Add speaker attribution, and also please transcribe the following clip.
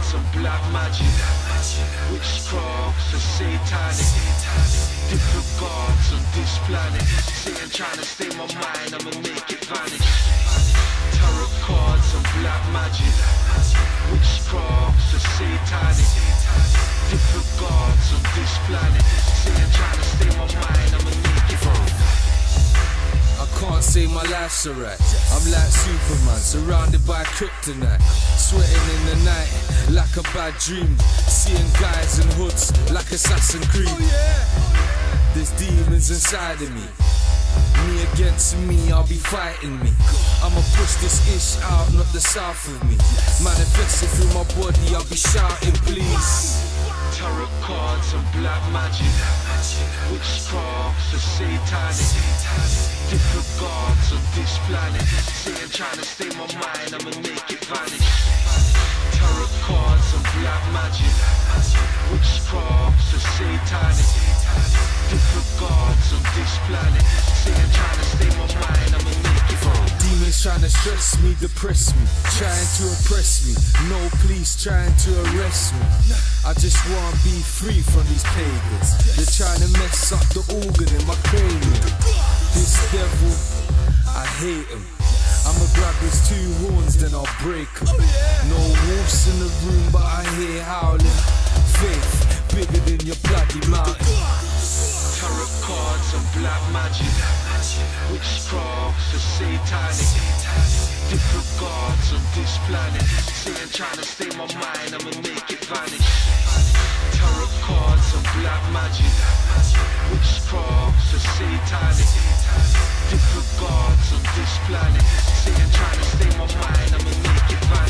Speaker 1: cards and black magic, witchcraft and satanic, different gods on this planet. Satan trying to stay my mind, I'ma make it vanish. Tarot cards and black magic, witchcraft and satanic, different gods on this planet. Satan trying to stay my mind, I'ma make it vanish.
Speaker 2: I can't say my life's alright. I'm like Superman, surrounded by kryptonite. Sweating in the night, like a bad dream. Seeing guys in hoods, like Assassin's Creed. There's demons inside of me. Me against me, I'll be fighting me. I'ma push this ish out, not the south of me. Manifesting through my body, I'll be shouting please.
Speaker 1: Tarot cards and black magic, witchcraft and satanic, different gods on this planet. Satan trying to stay my mind, I'ma make it vanish. Tarot cards and black magic, witchcraft and satanic, different gods on this planet. Satan trying to stay my mind, I'ma make it vanish.
Speaker 2: Demons trying to stress me, depress me, trying to oppress me. No police trying to arrest me. I just wanna be free from these pagans. They're trying to mess up the organ in my cranium. This devil, I hate him. I'ma grab his two horns, then I'll break him. No wolves in the room, but I hear howling. Faith, bigger than your bloody mountain.
Speaker 1: Tarot cards and black magic, witchcraft and satanic, different gods on this planet. Satan trying to stay my mind, I'ma make it vanish. Tarot cards and black magic, witchcraft and satanic, different gods on this planet. Satan trying to stay my mind, I'ma make it vanish.